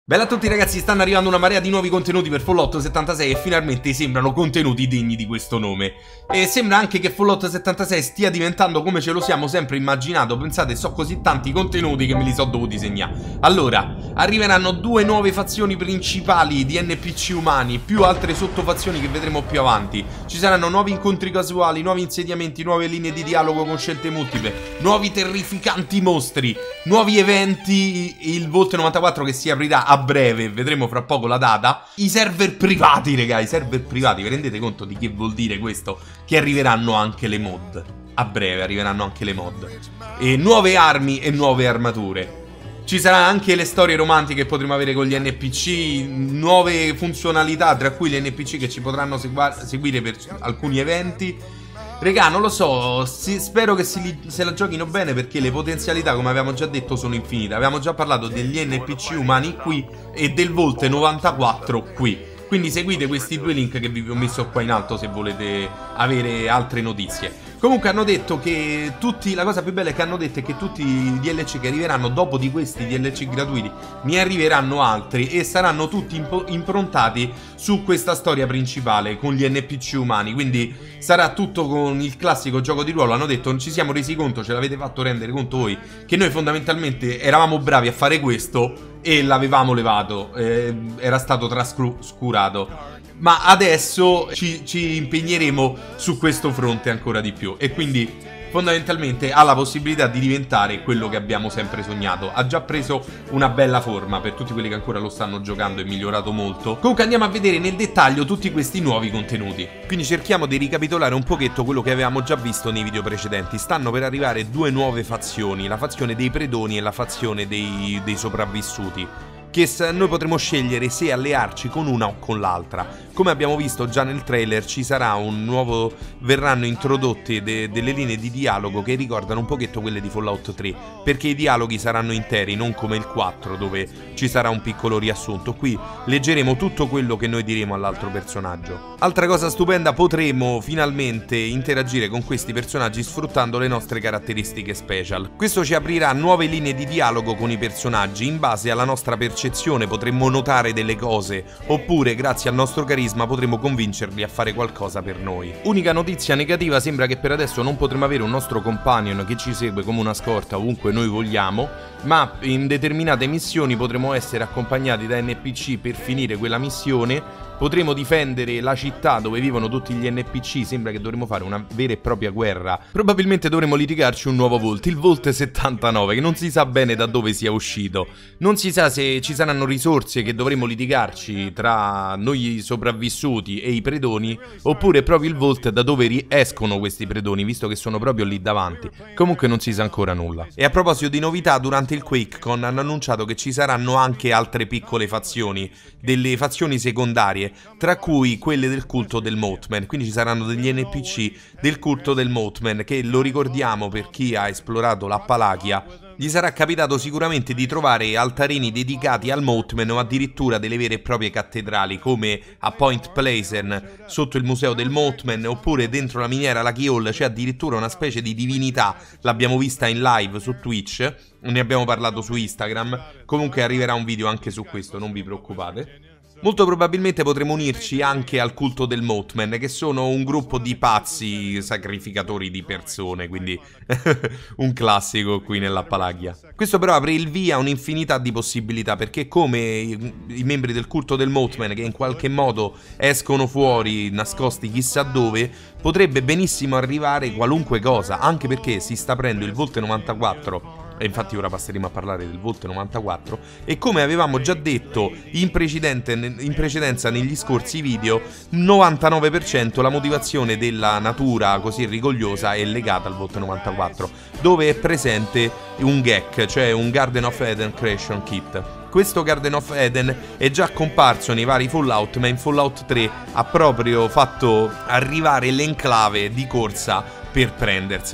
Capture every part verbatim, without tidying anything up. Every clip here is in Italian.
Bella a tutti ragazzi, stanno arrivando una marea di nuovi contenuti per Fallout settantasei e finalmente sembrano contenuti degni di questo nome. E sembra anche che Fallout settantasei stia diventando come ce lo siamo sempre immaginato. Pensate, so così tanti contenuti che me li so dovuti segnare. Allora, arriveranno due nuove fazioni principali di N P C umani, più altre sottofazioni che vedremo più avanti. Ci saranno nuovi incontri casuali, nuovi insediamenti, nuove linee di dialogo con scelte multiple, nuovi terrificanti mostri, nuovi eventi, il Vault novantaquattro che si aprirà a breve, vedremo fra poco la data. I server privati, raga, i server privati, vi rendete conto di che vuol dire questo? Che arriveranno anche le mod. A breve arriveranno anche le mod. E nuove armi e nuove armature. Ci saranno anche le storie romantiche che potremo avere con gli N P C, nuove funzionalità, tra cui gli N P C che ci potranno seguire per alcuni eventi. Regà, non lo so, si, spero che si, se la giochino bene, perché le potenzialità, come avevamo già detto, sono infinite. Avevamo già parlato degli N P C umani qui e del Vault novantaquattro qui. Quindi seguite questi due link che vi ho messo qua in alto se volete avere altre notizie. Comunque hanno detto che tutti, la cosa più bella è che hanno detto è che tutti i D L C che arriveranno dopo di questi D L C gratuiti ne arriveranno altri e saranno tutti imp improntati su questa storia principale con gli N P C umani. Quindi sarà tutto con il classico gioco di ruolo. Hanno detto, non ci siamo resi conto, ce l'avete fatto rendere conto voi, che noi fondamentalmente eravamo bravi a fare questo e l'avevamo levato, eh, era stato trascurato. Ma adesso ci, ci impegneremo su questo fronte ancora di più. E quindi fondamentalmente ha la possibilità di diventare quello che abbiamo sempre sognato. Ha già preso una bella forma per tutti quelli che ancora lo stanno giocando, è migliorato molto. Comunque andiamo a vedere nel dettaglio tutti questi nuovi contenuti. Quindi cerchiamo di ricapitolare un pochetto quello che avevamo già visto nei video precedenti. Stanno per arrivare due nuove fazioni, la fazione dei predoni e la fazione dei, dei sopravvissuti, che noi potremo scegliere se allearci con una o con l'altra. Come abbiamo visto già nel trailer, ci sarà un nuovo, verranno introdotte de delle linee di dialogo che ricordano un pochetto quelle di Fallout tre, perché i dialoghi saranno interi, non come il quattro dove ci sarà un piccolo riassunto. Qui leggeremo tutto quello che noi diremo all'altro personaggio. Altra cosa stupenda, potremo finalmente interagire con questi personaggi sfruttando le nostre caratteristiche special. Questo ci aprirà nuove linee di dialogo con i personaggi. In base alla nostra percezione potremmo notare delle cose, oppure grazie al nostro carisma potremo convincerli a fare qualcosa per noi. Unica notizia negativa, sembra che per adesso non potremo avere un nostro companion che ci segue come una scorta ovunque noi vogliamo, ma in determinate missioni potremo essere accompagnati da N P C per finire quella missione. Potremo difendere la città dove vivono tutti gli N P C, sembra che dovremo fare una vera e propria guerra. Probabilmente dovremo litigarci un nuovo Vault, il Vault settantanove, che non si sa bene da dove sia uscito. Non si sa se ci saranno risorse che dovremo litigarci tra noi sopravvissuti e i predoni, oppure proprio il Vault da dove escono questi predoni, visto che sono proprio lì davanti. Comunque non si sa ancora nulla. E a proposito di novità, durante il QuakeCon hanno annunciato che ci saranno anche altre piccole fazioni, delle fazioni secondarie, tra cui quelle del culto del Mothman. Quindi ci saranno degli N P C del culto del Mothman che, lo ricordiamo per chi ha esplorato l'Appalachia, gli sarà capitato sicuramente di trovare altarini dedicati al Mothman o addirittura delle vere e proprie cattedrali, come a Point Pleasant sotto il museo del Mothman, oppure dentro la miniera Lucky Hall c'è addirittura una specie di divinità. L'abbiamo vista in live su Twitch, ne abbiamo parlato su Instagram. Comunque arriverà un video anche su questo, non vi preoccupate. Molto probabilmente potremo unirci anche al culto del Mothman, che sono un gruppo di pazzi sacrificatori di persone, quindi un classico qui nell'Appalachia. Questo però apre il via a un'infinità di possibilità, perché come i, i membri del culto del Mothman, che in qualche modo escono fuori nascosti chissà dove, potrebbe benissimo arrivare qualunque cosa, anche perché si sta aprendo il Vault novantaquattro. E infatti ora passeremo a parlare del Vault novantaquattro. E come avevamo già detto in, in precedenza negli scorsi video, novantanove per cento la motivazione della natura così rigogliosa è legata al Vault novantaquattro, dove è presente un G E C, cioè un Garden of Eden Creation Kit. Questo Garden of Eden è già comparso nei vari Fallout, ma in Fallout tre ha proprio fatto arrivare l'enclave di corsa per prenderselo.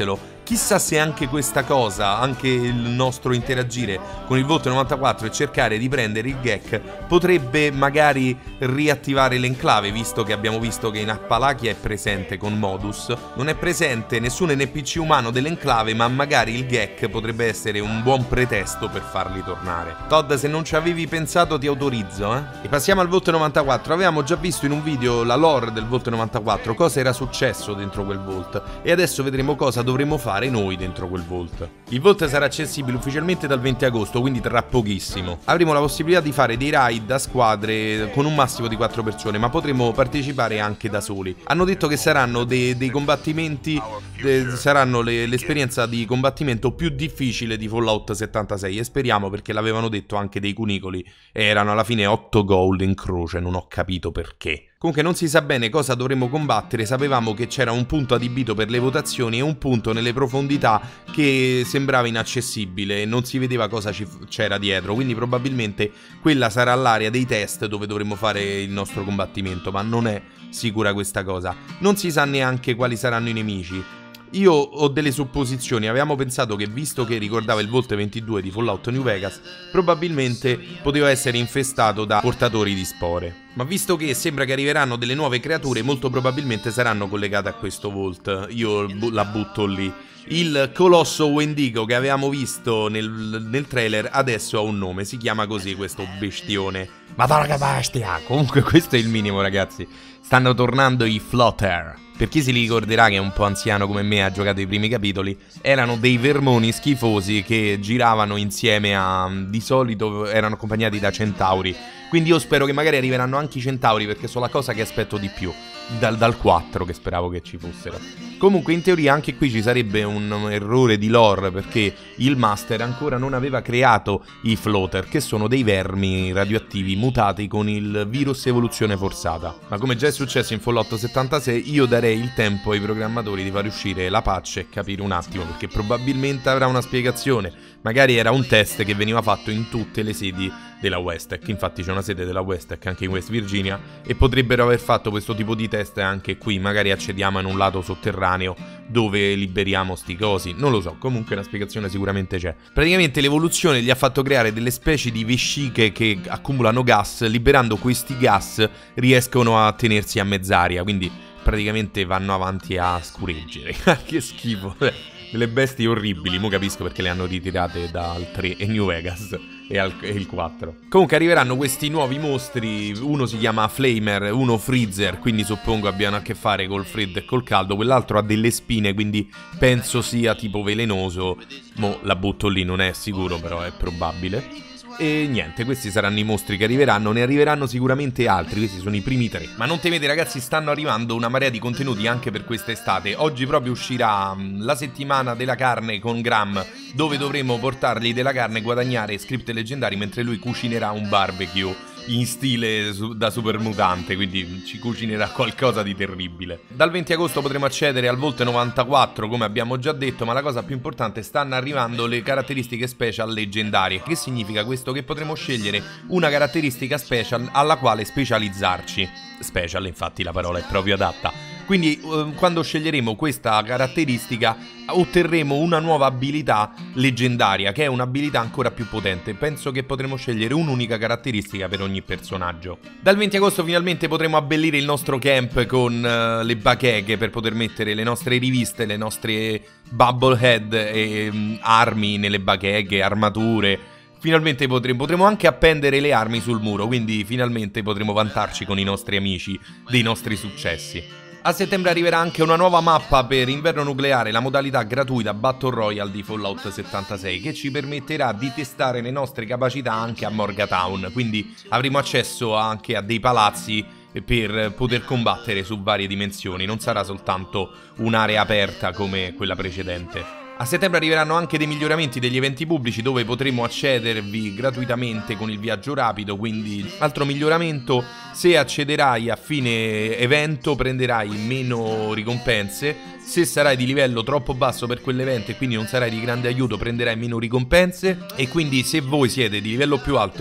Chissà se anche questa cosa, anche il nostro interagire con il Vault novantaquattro e cercare di prendere il Gek potrebbe magari riattivare l'enclave, visto che abbiamo visto che in Appalachia è presente con Modus. Non è presente nessun N P C umano dell'enclave, ma magari il Gek potrebbe essere un buon pretesto per farli tornare. Todd, se non ci avevi pensato ti autorizzo, eh? E passiamo al Vault novantaquattro. Avevamo già visto in un video la lore del Vault novantaquattro, cosa era successo dentro quel Vault, e adesso vedremo cosa dovremo fare noi dentro quel Vault. Il Vault sarà accessibile ufficialmente dal venti agosto, quindi tra pochissimo. Avremo la possibilità di fare dei raid a squadre con un massimo di quattro persone, ma potremo partecipare anche da soli. Hanno detto che saranno dei, dei combattimenti, de, saranno l'esperienza di combattimento più difficile di Fallout settantasei, e speriamo, perché l'avevano detto anche dei cunicoli, erano alla fine otto gold in croce, non ho capito perché. Comunque non si sa bene cosa dovremmo combattere, sapevamo che c'era un punto adibito per le votazioni e un punto nelle profondità che sembrava inaccessibile e non si vedeva cosa c'era dietro, quindi probabilmente quella sarà l'area dei test dove dovremmo fare il nostro combattimento, ma non è sicura questa cosa. Non si sa neanche quali saranno i nemici. Io ho delle supposizioni, avevamo pensato che, visto che ricordava il Vault ventidue di Fallout New Vegas, probabilmente poteva essere infestato da portatori di spore. Ma visto che sembra che arriveranno delle nuove creature, molto probabilmente saranno collegate a questo Vault. Io la butto lì. Il colosso Wendigo che avevamo visto nel, nel trailer adesso ha un nome, si chiama così questo bestione. Madonna che bestia! Comunque questo è il minimo, ragazzi. Stanno tornando i Flotter. Per chi si ricorderà, che è un po' anziano come me, ha giocato i primi capitoli, erano dei vermoni schifosi che giravano insieme a... di solito erano accompagnati da centauri. Quindi io spero che magari arriveranno anche i centauri, perché sono la cosa che aspetto di più dal, dal quattro, che speravo che ci fossero. Comunque in teoria anche qui ci sarebbe un errore di lore, perché il master ancora non aveva creato i floater, che sono dei vermi radioattivi mutati con il virus evoluzione forzata. Ma come già è successo in Fallout settantasei, io darei il tempo ai programmatori di far uscire la patch e capire un attimo, perché probabilmente avrà una spiegazione. Magari era un test che veniva fatto in tutte le sedi della Westech, infatti c'è una sede della Westech anche in West Virginia, e potrebbero aver fatto questo tipo di test anche qui. Magari accediamo in un lato sotterraneo dove liberiamo sti cosi, non lo so, comunque una spiegazione sicuramente c'è. Praticamente l'evoluzione gli ha fatto creare delle specie di vesciche che accumulano gas, liberando questi gas riescono a tenersi a mezz'aria, quindi praticamente vanno avanti a scureggere. Che schifo, delle bestie orribili. Mo capisco perché le hanno ritirate dal tre e New Vegas e, al, e il quattro. Comunque arriveranno questi nuovi mostri, uno si chiama Flamer, uno Freezer, quindi suppongo abbiano a che fare col freddo e col caldo. Quell'altro ha delle spine, quindi penso sia tipo velenoso. Mo la butto lì, non è sicuro, però è probabile. E niente, questi saranno i mostri che arriveranno, ne arriveranno sicuramente altri, questi sono i primi tre. Ma non temete ragazzi, stanno arrivando una marea di contenuti anche per quest'estate. Oggi proprio uscirà um, la settimana della carne con Graham, dove dovremo portargli della carne e guadagnare script leggendari mentre lui cucinerà un barbecue in stile su da super mutante, quindi ci cucinerà qualcosa di terribile. Dal venti agosto potremo accedere al Vault novantaquattro, come abbiamo già detto, ma la cosa più importante, stanno arrivando le caratteristiche special leggendarie. Che significa questo? Che potremo scegliere una caratteristica special alla quale specializzarci. Special, infatti la parola è proprio adatta. Quindi eh, quando sceglieremo questa caratteristica otterremo una nuova abilità leggendaria, che è un'abilità ancora più potente. Penso che potremo scegliere un'unica caratteristica per ogni personaggio. Dal venti agosto finalmente potremo abbellire il nostro camp con uh, le bacheche per poter mettere le nostre riviste, le nostre bubblehead e um, armi nelle bacheche, armature. Finalmente potremo, potremo anche appendere le armi sul muro, quindi finalmente potremo vantarci con i nostri amici dei nostri successi. A settembre arriverà anche una nuova mappa per Inverno Nucleare, la modalità gratuita Battle Royale di Fallout settantasei, che ci permetterà di testare le nostre capacità anche a Morgantown, quindi avremo accesso anche a dei palazzi per poter combattere su varie dimensioni, non sarà soltanto un'area aperta come quella precedente. A settembre arriveranno anche dei miglioramenti degli eventi pubblici, dove potremo accedervi gratuitamente con il viaggio rapido. Quindi altro miglioramento: se accederai a fine evento prenderai meno ricompense. Se sarai di livello troppo basso per quell'evento e quindi non sarai di grande aiuto, prenderai meno ricompense. E quindi se voi siete di livello più alto e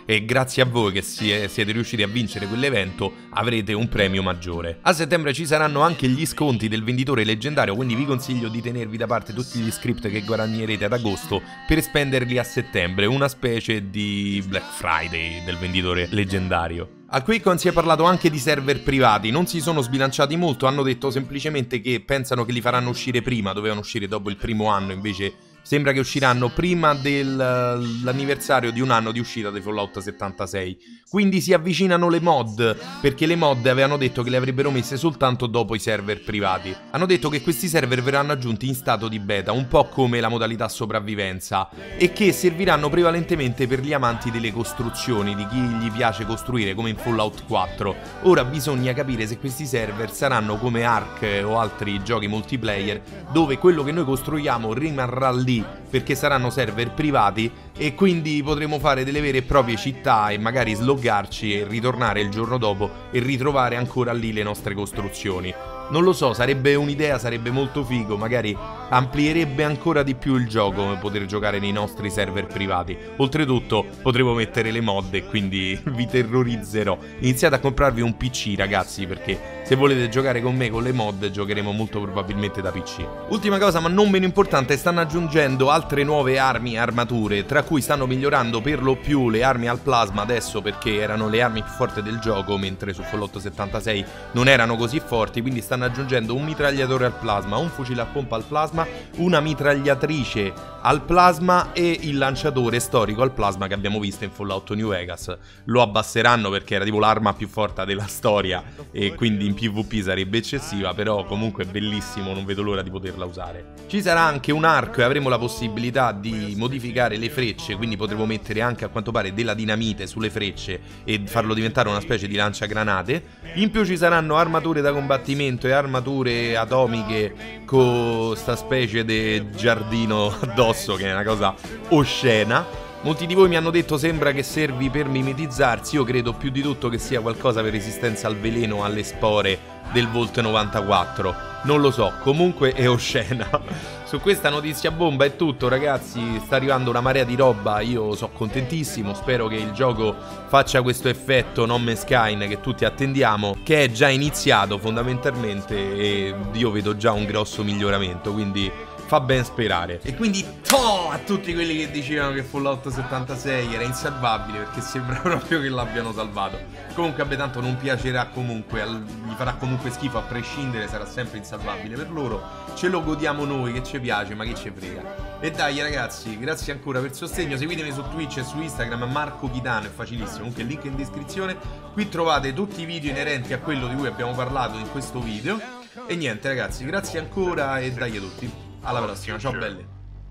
e grazie a voi che siete riusciti a vincere quell'evento avrete un premio maggiore. A settembre ci saranno anche gli sconti del venditore leggendario, quindi vi consiglio di tenervi da parte tutti gli script che guadagnerete ad agosto per spenderli a settembre, una specie di Black Friday del venditore leggendario. Al QuakeCon si è parlato anche di server privati, non si sono sbilanciati molto, hanno detto semplicemente che pensano che li faranno uscire prima, dovevano uscire dopo il primo anno, invece sembra che usciranno prima dell'anniversario di un anno di uscita di Fallout settantasei. Quindi si avvicinano le mod, perché le mod avevano detto che le avrebbero messe soltanto dopo i server privati. Hanno detto che questi server verranno aggiunti in stato di beta, un po' come la modalità sopravvivenza, e che serviranno prevalentemente per gli amanti delle costruzioni, di chi gli piace costruire, come in Fallout quattro. Ora bisogna capire se questi server saranno come Ark o altri giochi multiplayer, dove quello che noi costruiamo rimarrà lì, perché saranno server privati e quindi potremo fare delle vere e proprie città e magari sloggarci e ritornare il giorno dopo e ritrovare ancora lì le nostre costruzioni. Non lo so, sarebbe un'idea, sarebbe molto figo, magari amplierebbe ancora di più il gioco poter giocare nei nostri server privati. Oltretutto potremo mettere le mod e quindi vi terrorizzerò. Iniziate a comprarvi un P C, ragazzi, perché se volete giocare con me con le mod giocheremo molto probabilmente da P C. Ultima cosa, ma non meno importante, stanno aggiungendo altre nuove armi e armature, tra cui stanno migliorando per lo più le armi al plasma adesso, perché erano le armi più forti del gioco, mentre su Fallout settantasei non erano così forti, quindi stanno aggiungendo un mitragliatore al plasma, un fucile a pompa al plasma, una mitragliatrice al plasma e il lanciatore storico al plasma che abbiamo visto in Fallout New Vegas. Lo abbasseranno perché era tipo l'arma più forte della storia e quindi in PvP sarebbe eccessiva, però comunque è bellissimo, non vedo l'ora di poterla usare. Ci sarà anche un arco e avremo la possibilità di modificare le frecce, quindi potremo mettere anche a quanto pare della dinamite sulle frecce e farlo diventare una specie di lanciagranate. In più ci saranno armature da combattimento e armature atomiche con sta specie di giardino addosso che è una cosa oscena. Molti di voi mi hanno detto sembra che servi per mimetizzarsi, io credo più di tutto che sia qualcosa per resistenza al veleno, alle spore del Volt novantaquattro. Non lo so, comunque è oscena. Su questa notizia bomba è tutto, ragazzi, sta arrivando una marea di roba, io sono contentissimo, spero che il gioco faccia questo effetto No Man's Sky che tutti attendiamo, che è già iniziato fondamentalmente e io vedo già un grosso miglioramento, quindi fa ben sperare. E quindi to a tutti quelli che dicevano che Fallout settantasei era insalvabile, perché sembra proprio che l'abbiano salvato. Comunque a me tanto non piacerà comunque, gli farà comunque schifo a prescindere, sarà sempre insalvabile per loro. Ce lo godiamo noi, che ci piace, ma che ci frega. E dai ragazzi, grazie ancora per il sostegno, seguitemi su Twitch e su Instagram, Marco Chitano, è facilissimo, comunque il link in descrizione. Qui trovate tutti i video inerenti a quello di cui abbiamo parlato in questo video. E niente ragazzi, grazie ancora e dai a tutti. Alla prossima, ciao belli.